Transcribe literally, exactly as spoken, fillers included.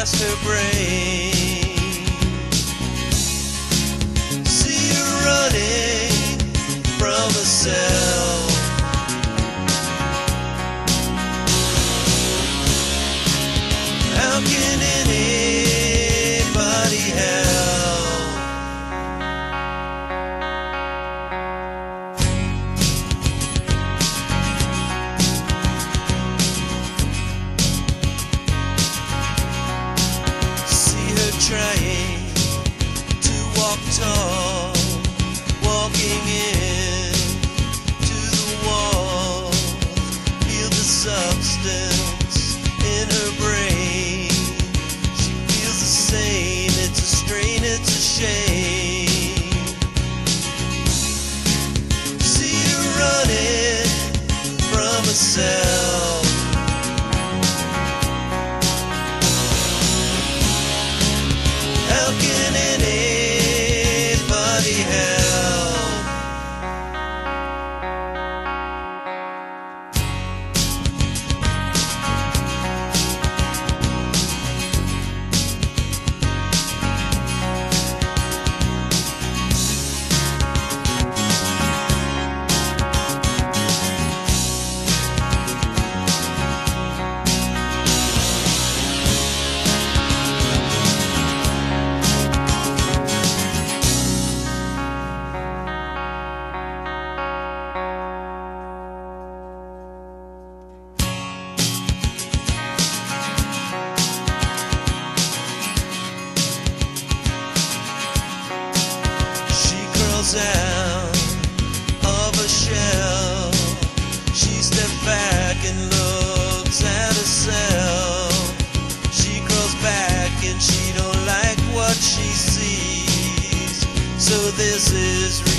past her brain. See her running from herself. How can anybody help? See her trying to walk tall, walking in to the wall. Feel the substance in her brain. She feels the same. It's a strain, it's a shame. See her running from herself. How can anybody help? Out of a shell, she steps back and looks at herself. She crawls back and she don't like what she sees. So this is